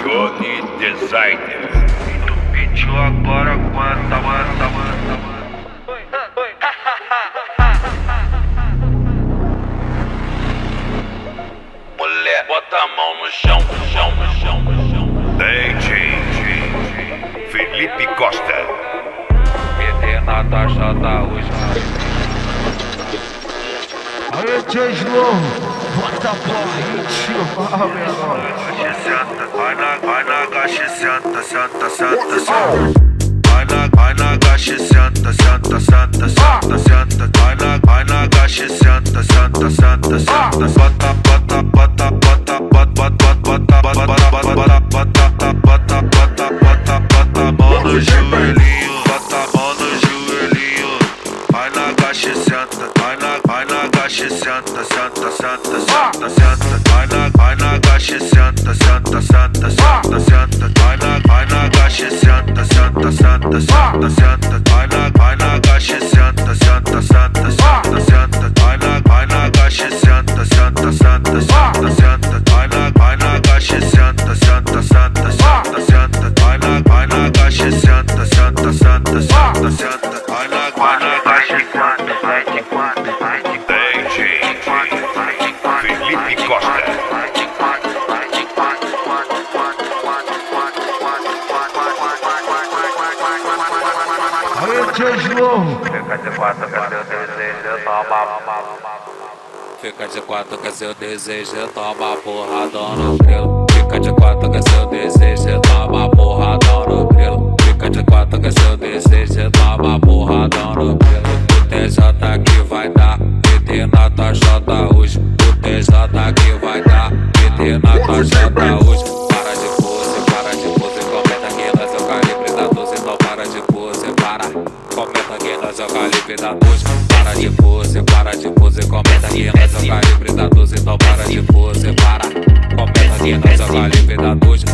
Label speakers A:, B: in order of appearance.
A: Johnny Designer.
B: E tu pediu agora aguenta.
A: Mulher, bota a mão no chão. DJ Felipe Costa.
B: PT na taxa da hoje.
C: Aê, tia João, bota a porra aí, tio, meu irmão.
B: Vai na gache, senta. Vai na gache, senta. Vai na gache, senta. Bota a mão no joelhinho, bota a mão no joelhinho. Vai na gache, senta. Vai na gache, senta. Vai na gache, senta. Vai na gache, senta. Vai na gache, senta. Vai na gache, senta. Vai na gache, senta. Vai na gache, senta.
A: Felipe Costa.
C: Aê, tia João.
D: Fica de quatro que seu desejo, toma porradão no grilo. Fica de quatro que seu desejo, toma porradão no grilo. Fica de quatro que seu desejo, toma porradão no grilo. O TJ que vai dar, PT na taxa da hoje. O TJ que vai dar, PT na taxa da hoje. Para de pose, comenta aqui nós é o calibre da 12. Então para de pose, comenta aqui nós é o calibre da 12. Para de pose, comenta aqui nós é o calibre da 12. Então para de pose, comenta aqui nós é o calibre da 12.